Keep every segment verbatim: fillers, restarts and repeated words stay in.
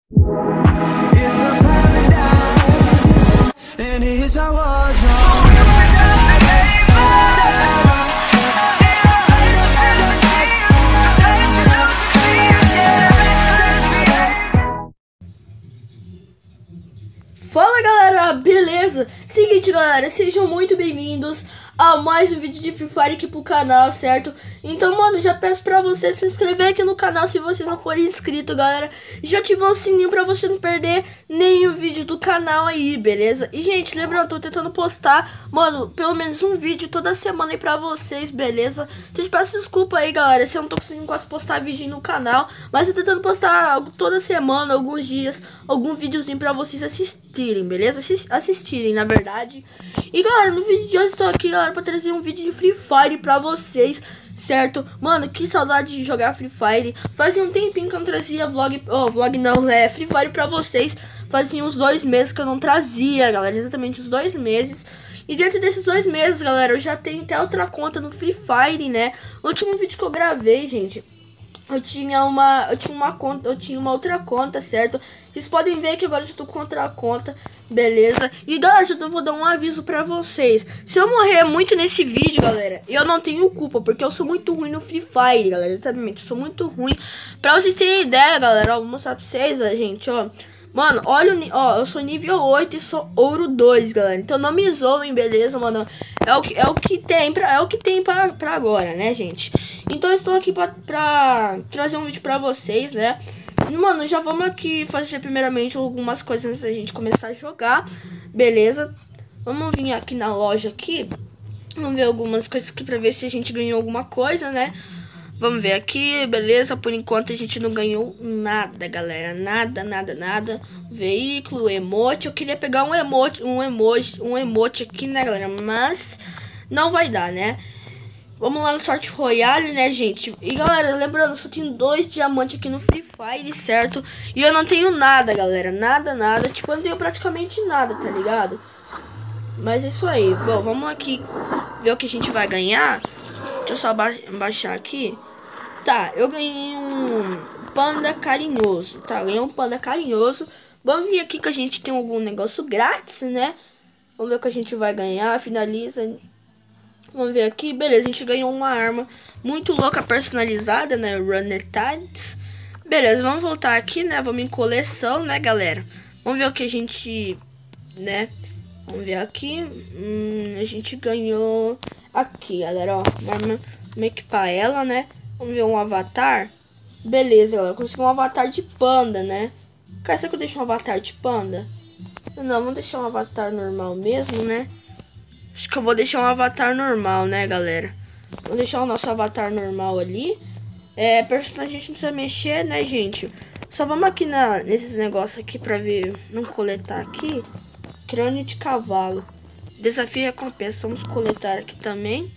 Fala galera, beleza? Seguinte galera, sejam muito bem-vindos a mais um vídeo de Free Fire aqui pro canal, certo? Então mano, já peço pra você se inscrever aqui no canal se vocês não forem inscritos, galera. Já ativar o sininho pra você não perder nenhum vídeo do canal aí, beleza? E gente, lembrando, eu tô tentando postar, mano, pelo menos um vídeo toda semana aí pra vocês, beleza? Então eu peço desculpa aí galera, se eu não tô conseguindo quase postar vídeo no canal, mas eu tô tentando postar toda semana, alguns dias, algum videozinho pra vocês assistirem, beleza? Assis assistirem, na verdade. E galera, no vídeo de hoje eu tô aqui, galera, pra trazer um vídeo de Free Fire pra vocês, certo? Mano, que saudade de jogar Free Fire. Fazia um tempinho que eu não trazia vlog, oh, vlog não, é Free Fire pra vocês. Fazia uns dois meses que eu não trazia, galera, exatamente uns dois meses. E dentro desses dois meses, galera, eu já tenho até outra conta no Free Fire, né? O último vídeo que eu gravei, gente, eu tinha uma, eu tinha uma conta, eu tinha uma outra conta, certo? Vocês podem ver que agora eu já tô com outra conta, beleza? E galera, eu vou dar um aviso pra vocês. Se eu morrer muito nesse vídeo, galera, eu não tenho culpa, porque eu sou muito ruim no Free Fire, galera, exatamente, eu sou muito ruim. Pra vocês terem ideia, galera, ó, vou mostrar pra vocês, ó, gente, ó. Mano, olha, o, ó, eu sou nível oito e sou ouro dois, galera. Então não me zoem, beleza, mano? É o que, é o que tem pra, é o que tem pra, pra agora, né, gente? Então eu estou aqui pra, pra trazer um vídeo pra vocês, né? Mano, já vamos aqui fazer primeiramente algumas coisas antes da gente começar a jogar, beleza? Vamos vir aqui na loja aqui. Vamos ver algumas coisas aqui pra ver se a gente ganhou alguma coisa, né? Vamos ver aqui, beleza? Por enquanto a gente não ganhou nada, galera. Nada, nada, nada. Veículo, emote. Eu queria pegar um emote, um emoji, um emote aqui, né, galera? Mas não vai dar, né? Vamos lá no Sorte Royale, né, gente? E galera, lembrando, eu só tenho dois diamantes aqui no Free Fire, certo? E eu não tenho nada, galera. Nada, nada. Tipo, eu não tenho praticamente nada, tá ligado? Mas é isso aí. Bom, vamos aqui ver o que a gente vai ganhar. Deixa eu só ba baixar aqui. Tá, eu ganhei um panda carinhoso, tá? Ganhei um panda carinhoso. Vamos ver aqui que a gente tem algum negócio grátis, né? Vamos ver o que a gente vai ganhar. Finaliza. Vamos ver aqui. Beleza, a gente ganhou uma arma muito louca, personalizada, né? Runetides. Beleza, vamos voltar aqui, né? Vamos em coleção, né, galera? Vamos ver o que a gente, né? Vamos ver aqui. Hum, a gente ganhou aqui, galera, ó. Uma arma, vamos equipar ela, né? Vamos ver um avatar. Beleza, galera. Consegui um avatar de panda, né? Cara, será que eu deixo um avatar de panda? Não, vamos deixar um avatar normal mesmo, né? Acho que eu vou deixar um avatar normal, né, galera? Vou deixar o nosso avatar normal ali. É, personagem a gente não precisa mexer, né, gente? Só vamos aqui na, nesses negócios aqui pra ver. Vamos coletar aqui. Crânio de cavalo. Desafio e recompensa. Vamos coletar aqui também,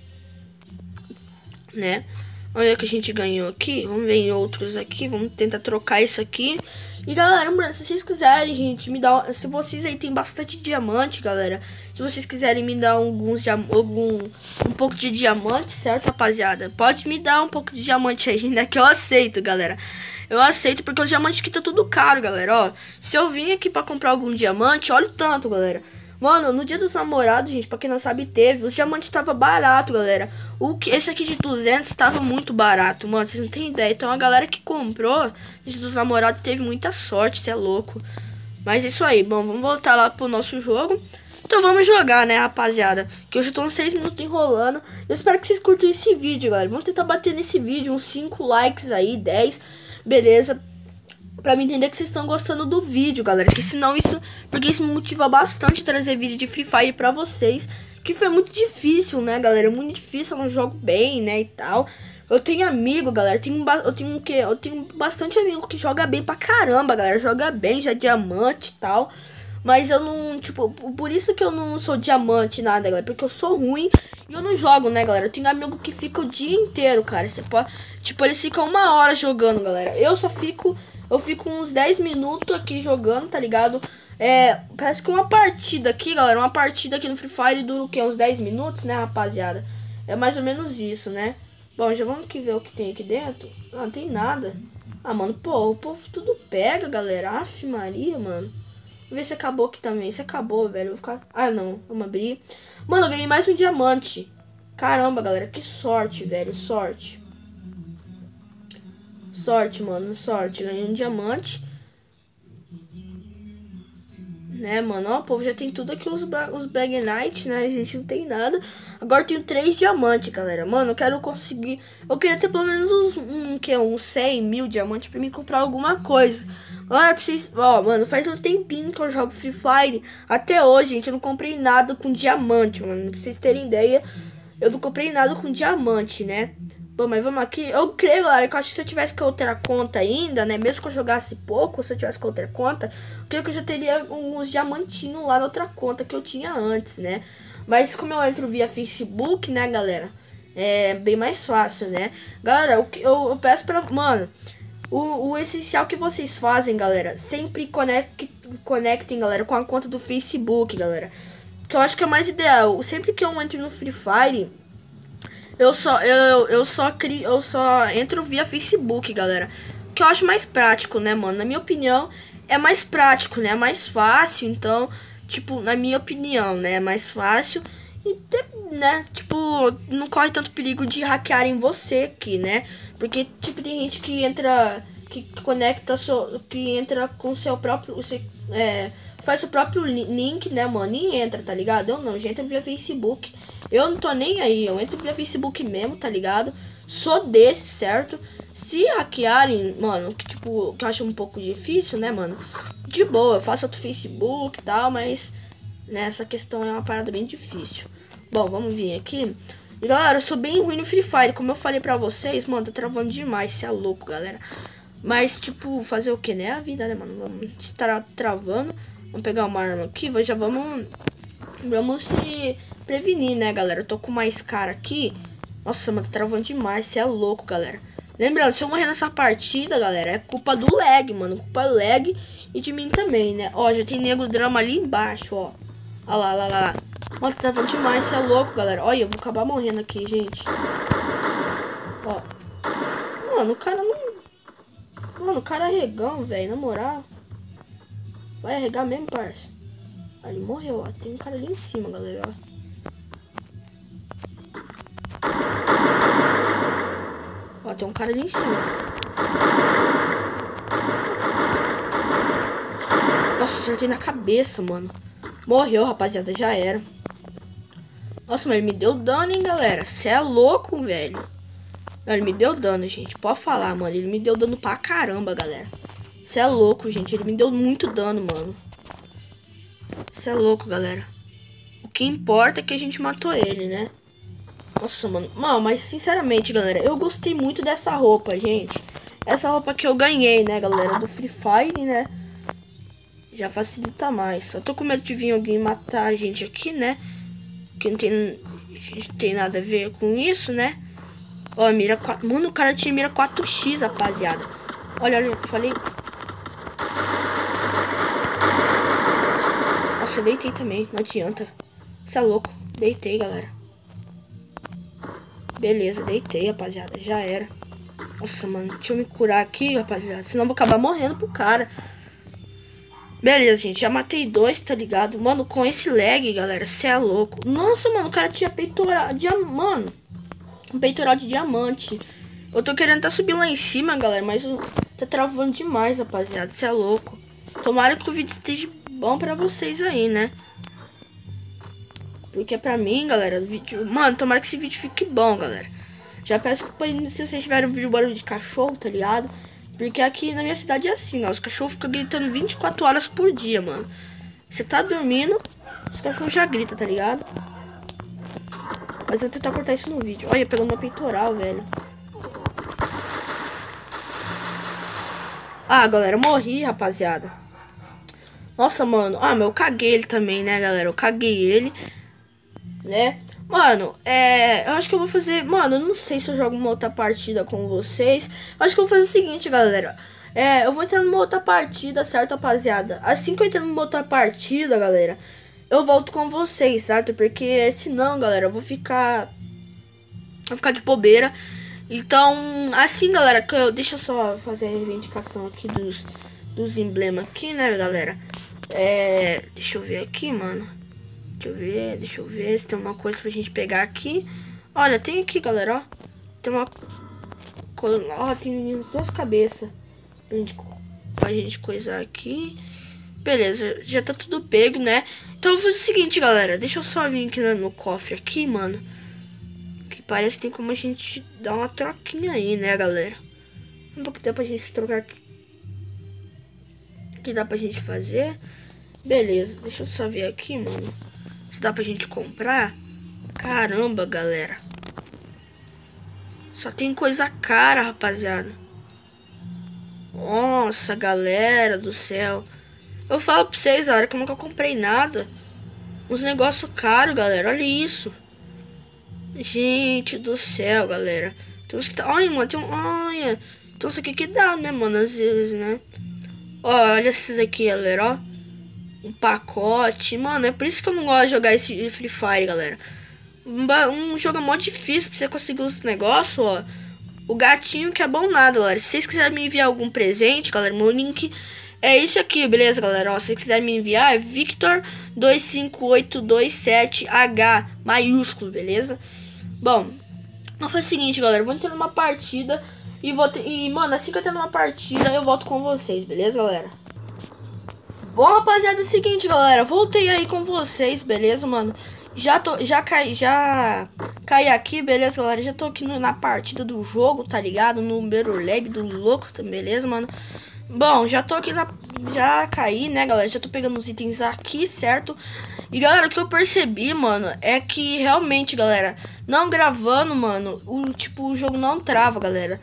né? Vamos ver o que a gente ganhou aqui. Vamos ver em outros aqui. Vamos tentar trocar isso aqui. E galera, lembrando, se vocês quiserem, gente, me dá. Se vocês aí tem bastante diamante, galera. Se vocês quiserem me dar alguns algum um pouco de diamante, certo, rapaziada? Pode me dar um pouco de diamante aí, né? Que eu aceito, galera. Eu aceito porque os diamantes aqui tá tudo caro, galera. Ó, se eu vim aqui pra comprar algum diamante, olha o tanto, galera. Mano, no dia dos namorados, gente, pra quem não sabe, teve. Os diamantes tava barato, galera. O que, esse aqui de duzentos tava muito barato, mano. Vocês não tem ideia. Então a galera que comprou no dia dos namorados teve muita sorte, você é louco. Mas é isso aí. Bom, vamos voltar lá pro nosso jogo. Então vamos jogar, né, rapaziada? Que eu já tô uns seis minutos enrolando. Eu espero que vocês curtam esse vídeo, galera. Vamos tentar bater nesse vídeo uns cinco likes aí, dez. Beleza? Pra me entender que vocês estão gostando do vídeo, galera. Que senão isso... Porque isso me motiva bastante trazer vídeo de Free Fire pra vocês. Que foi muito difícil, né, galera? Muito difícil, eu não jogo bem, né, e tal. Eu tenho amigo, galera. Eu tenho, eu tenho o quê? Eu tenho bastante amigo que joga bem pra caramba, galera. Joga bem, já é diamante e tal. Mas eu não, tipo... Por isso que eu não sou diamante nada, galera. Porque eu sou ruim e eu não jogo, né, galera? Eu tenho amigo que fica o dia inteiro, cara. Você pode... Tipo, eles ficam uma hora jogando, galera. Eu só fico... Eu fico uns dez minutos aqui jogando, tá ligado? É, parece que uma partida aqui, galera, uma partida aqui no Free Fire dura o quê? Uns dez minutos, né, rapaziada? É mais ou menos isso, né? Bom, já vamos aqui ver o que tem aqui dentro. Não, não tem nada. Ah, mano, pô, o povo tudo pega, galera. Aff, Maria, mano. Vamos ver se acabou aqui também. Se acabou, velho. Eu vou ficar... Ah, não. Vamos abrir. Mano, eu ganhei mais um diamante. Caramba, galera. Que sorte, velho. Sorte. Sorte, mano. Sorte. Ganhei um diamante. Né, mano? Ó, o povo já tem tudo aqui, os, os Bag Night, né? A gente não tem nada. Agora eu tenho três diamantes, galera. Mano, eu quero conseguir... Eu queria ter pelo menos uns, um, que, uns cem mil diamantes pra mim comprar alguma coisa. Galera, preciso... Ó, mano, faz um tempinho que eu jogo Free Fire. Até hoje, gente, eu não comprei nada com diamante, mano. Pra vocês terem ideia, eu não comprei nada com diamante, né? Bom, mas vamos aqui. Eu creio, galera, que eu acho que se eu tivesse com outra conta ainda, né? Mesmo que eu jogasse pouco, se eu tivesse com outra conta, eu creio que eu já teria uns diamantinhos lá na outra conta que eu tinha antes, né? Mas como eu entro via Facebook, né, galera? É bem mais fácil, né? Galera, eu, eu, eu peço pra... Mano, o, o essencial que vocês fazem, galera, sempre conect, conectem, galera, com a conta do Facebook, galera. Que eu acho que é mais ideal. Sempre que eu entro no Free Fire... Eu só, eu, eu só crio, eu só entro via Facebook, galera. Que eu acho mais prático, né, mano? Na minha opinião, é mais prático, né? É mais fácil, então, tipo, na minha opinião, né? É mais fácil e, né, tipo, não corre tanto perigo de hackearem você aqui, né? Porque, tipo, tem gente que entra, que conecta, so, que entra com seu próprio, você, é... faz o próprio link, né, mano, e entra, tá ligado? Eu não, já entro via Facebook. Eu não tô nem aí, eu entro via Facebook mesmo, tá ligado? Sou desse, certo? Se hackearem, mano, que tipo, que eu acho um pouco difícil, né, mano? De boa, eu faço outro Facebook e tal, mas, né, essa questão é uma parada bem difícil. Bom, vamos vir aqui. E, galera, eu sou bem ruim no Free Fire, como eu falei pra vocês, mano, tá travando demais, cê é louco, galera. Mas, tipo, fazer o que, né? A vida, né, mano? Vamos estar travando. Vamos pegar uma arma aqui, já vamos, vamos se prevenir, né, galera? Eu tô com mais cara aqui. Nossa, mano, tá travando demais, você é louco, galera. Lembrando, se eu morrer nessa partida, galera, é culpa do lag, mano. Culpa do lag e de mim também, né? Ó, já tem nego drama ali embaixo, ó. Olha lá, olha lá. Mano, tá travando demais, você é louco, galera. Olha, eu vou acabar morrendo aqui, gente. Ó. Mano, o cara não... Mano, o cara é regão, velho, na moral. Vai arregar mesmo, parça. Ali morreu, ó. Tem um cara ali em cima, galera, ó. Ó, tem um cara ali em cima. Nossa, acertei na cabeça, mano. Morreu, rapaziada, já era. Nossa, mas ele me deu dano, hein, galera. Cê é louco, velho. Não, ele me deu dano, gente. Pode falar, mano. Ele me deu dano pra caramba, galera. Você é louco, gente. Ele me deu muito dano, mano. Você é louco, galera. O que importa é que a gente matou ele, né? Nossa, mano. Mano, mas sinceramente, galera, eu gostei muito dessa roupa, gente. Essa roupa que eu ganhei, né, galera, do Free Fire, né? Já facilita mais. Eu tô com medo de vir alguém matar a gente aqui, né? Que não tem, não tem nada a ver com isso, né? Ó, mira quatro... Mano, o cara tinha mira quatro x, rapaziada. Olha, olha, falei... Nossa, deitei também, não adianta. Você é louco, deitei, galera. Beleza, deitei, rapaziada, já era. Nossa, mano, deixa eu me curar aqui, rapaziada. Senão eu vou acabar morrendo pro cara. Beleza, gente, já matei dois, tá ligado? Mano, com esse lag, galera, você é louco. Nossa, mano, o cara tinha peitoral de... Mano, um peitoral de diamante. Eu tô querendo tá subir lá em cima, galera, mas tá travando demais, rapaziada. Você é louco. Tomara que o vídeo esteja bom pra vocês aí, né? Porque pra mim, galera, o vídeo... Mano, tomara que esse vídeo fique bom, galera. Já peço que se vocês tiverem um vídeo barulho de cachorro, tá ligado? Porque aqui na minha cidade é assim, ó. Os cachorros ficam gritando vinte e quatro horas por dia, mano. Você tá dormindo, os cachorros já gritam, tá ligado? Mas eu vou tentar cortar isso no vídeo. Olha, pegando meu peitoral, velho. Ah, galera, eu morri, rapaziada. Nossa, mano. Ah, mas eu caguei ele também, né, galera? Eu caguei ele, né? Mano, é... Eu acho que eu vou fazer... Mano, eu não sei se eu jogo uma outra partida com vocês. Eu acho que eu vou fazer o seguinte, galera. É, eu vou entrar numa outra partida, certo, rapaziada? Assim que eu entrar numa outra partida, galera, eu volto com vocês, certo? Porque senão, galera, eu vou ficar... Vou ficar de bobeira. Então, assim, galera, que eu, deixa eu só fazer a reivindicação aqui dos, dos emblemas aqui, né, galera? É, deixa eu ver aqui, mano. Deixa eu ver, deixa eu ver se tem uma coisa pra gente pegar aqui. Olha, tem aqui, galera, ó. Tem uma... Ó, tem as duas cabeças pra gente, pra gente coisar aqui. Beleza, já tá tudo pego, né? Então eu vou fazer o seguinte, galera. Deixa eu só vir aqui no cofre aqui, mano. Que parece que tem como a gente dar uma troquinha aí, né, galera? Não vou dar pra gente trocar aqui. O que dá pra gente fazer? Beleza, deixa eu só ver aqui, mano. Se dá pra gente comprar. Caramba, galera. Só tem coisa cara, rapaziada. Nossa, galera do céu. Eu falo pra vocês, a hora que eu nunca comprei nada. Uns negócios caros, galera. Olha isso. Gente do céu, galera. Tem uns que tá... Olha, mano, tem um... Olha. Então isso aqui que dá, né, mano, às vezes, né? Ó, olha esses aqui, galera, ó. Um pacote. Mano, é por isso que eu não gosto de jogar esse Free Fire, galera. Um, um jogo mó difícil pra você conseguir os negócios, ó. O gatinho que é bom nada, galera. Se vocês quiserem me enviar algum presente, galera, meu link é esse aqui, beleza, galera? Ó, se vocês quiserem me enviar, é Victor dois cinco oito dois sete H, maiúsculo, beleza? Bom, vou fazer o seguinte, galera. Eu vou entrar numa partida e vou ter... E, mano, assim que eu entrar numa partida, eu volto com vocês, beleza, galera? Bom, rapaziada, é o seguinte, galera. Voltei aí com vocês, beleza, mano? Já tô, já caí, já caí aqui, beleza, galera? Já tô aqui no, na partida do jogo, tá ligado? No número lab do louco, beleza, mano? Bom, já tô aqui na... Já caí, né, galera? Já tô pegando os itens aqui, certo? E, galera, o que eu percebi, mano, é que realmente, galera, não gravando, mano, o, tipo, o jogo não trava, galera.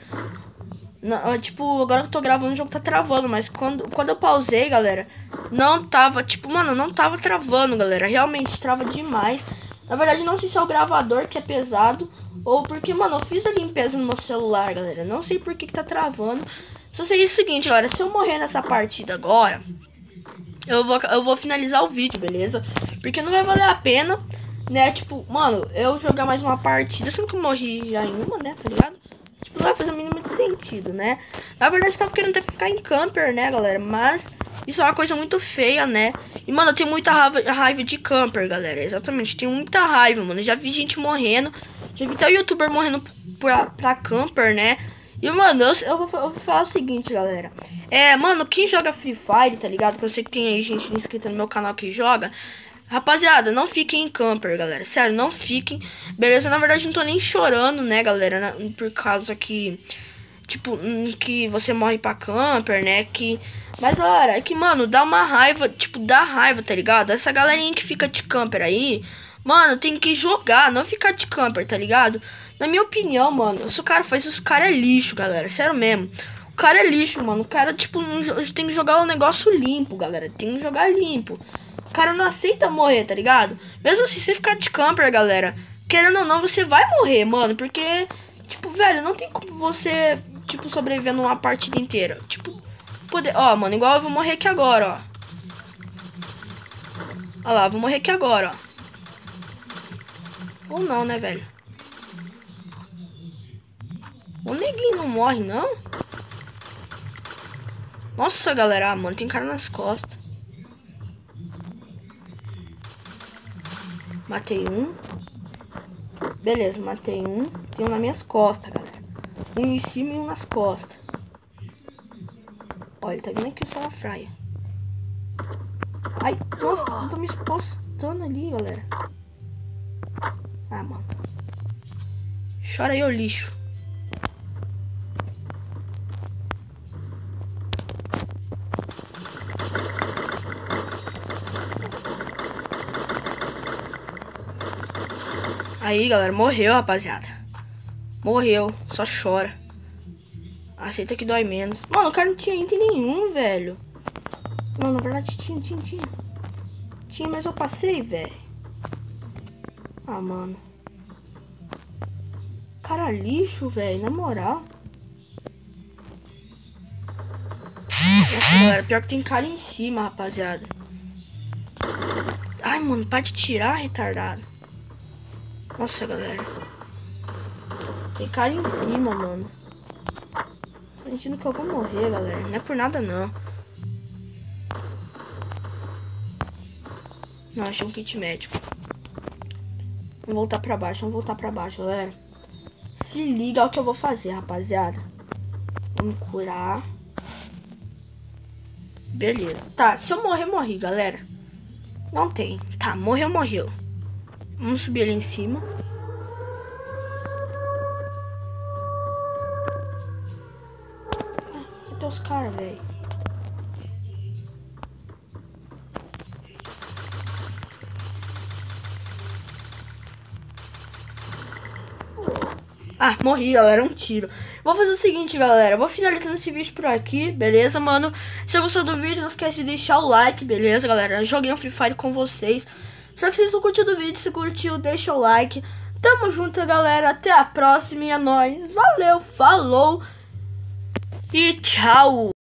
Não, tipo, agora que eu tô gravando, o jogo tá travando, mas quando, quando eu pausei, galera, não tava, tipo, mano, não tava travando, galera. Realmente trava demais. Na verdade, não sei se é o gravador que é pesado ou porque, mano, eu fiz a limpeza no meu celular, galera. Não sei por que que tá travando. Só sei o seguinte, galera, se eu morrer nessa partida agora, eu vou, eu vou finalizar o vídeo, beleza? Porque não vai valer a pena, né? Tipo, mano, eu jogar mais uma partida, sendo que eu morri já em uma, né, tá ligado? Tipo, não vai fazer o mínimo de sentido, né? Na verdade, eu tava querendo até ficar em camper, né, galera? Mas isso é uma coisa muito feia, né? E, mano, eu tenho muita raiva, raiva de camper, galera. Exatamente, tenho muita raiva, mano. Eu já vi gente morrendo. Já vi até youtuber morrendo pra, pra camper, né? E, mano, eu, eu, vou, eu vou falar o seguinte, galera. É, mano, quem joga Free Fire, tá ligado? Que eu sei que tem aí gente inscrita no meu canal que joga. Rapaziada, não fiquem em camper, galera. Sério, não fiquem. Beleza? Na verdade, não tô nem chorando, né, galera? Na, por causa que... Tipo, que você morre pra camper, né? Que... Mas, galera, é que, mano, dá uma raiva. Tipo, dá raiva, tá ligado? Essa galerinha que fica de camper aí... Mano, tem que jogar, não ficar de camper, tá ligado? Na minha opinião, mano, se o cara faz isso, o cara é lixo, galera. Sério mesmo. O cara é lixo, mano. O cara, tipo, não, tem que jogar o negócio limpo, galera. Tem que jogar limpo. O cara não aceita morrer, tá ligado? Mesmo se você ficar de camper, galera, querendo ou não, você vai morrer, mano. Porque, tipo, velho, não tem como você, tipo, sobreviver numa partida inteira. Tipo, poder... Ó, mano, igual eu vou morrer aqui agora, ó. Ó lá, vou morrer aqui agora, ó. Ou não, né, velho? O neguinho não morre, não? Nossa, galera, ah, mano, tem cara nas costas. Matei um. Beleza, matei um. Tem um nas minhas costas, galera. Um em cima e um nas costas. Olha, ele tá vindo aqui o salafraia. Ai, nossa, eu tô me expostando ali, galera. Ah, mano. Chora aí, ô lixo. Aí, galera, morreu, rapaziada. Morreu, só chora. Aceita que dói menos. Mano, o cara não tinha item nenhum, velho. Não, na verdade tinha, tinha, tinha. Tinha, mas eu passei, velho. Ah, mano. Cara lixo, velho, na moral. Nossa, galera, pior que tem cara em cima, rapaziada. Ai, mano, para de tirar, retardado. Nossa, galera. Tem cara em cima, mano. Tô sentindo que eu vou morrer, galera. Não é por nada, não. Não, achei um kit médico. Vamos voltar pra baixo, vamos voltar pra baixo, galera. Se liga ao que eu vou fazer, rapaziada. Vamos curar. Beleza. Tá, se eu morrer, morri, galera. Não tem. Tá, morreu, morreu. Vamos subir ali em cima. Ah, cadê os caras, velho? Ah, morri, galera, um tiro. Vou fazer o seguinte, galera, vou finalizando esse vídeo por aqui, beleza, mano? Se você gostou do vídeo, não esquece de deixar o like, beleza, galera? Joguei um Free Fire com vocês. Só que se vocês não curtiram o vídeo, se curtiu, deixa o like. Tamo junto, galera, até a próxima e é nóis. Valeu, falou e tchau!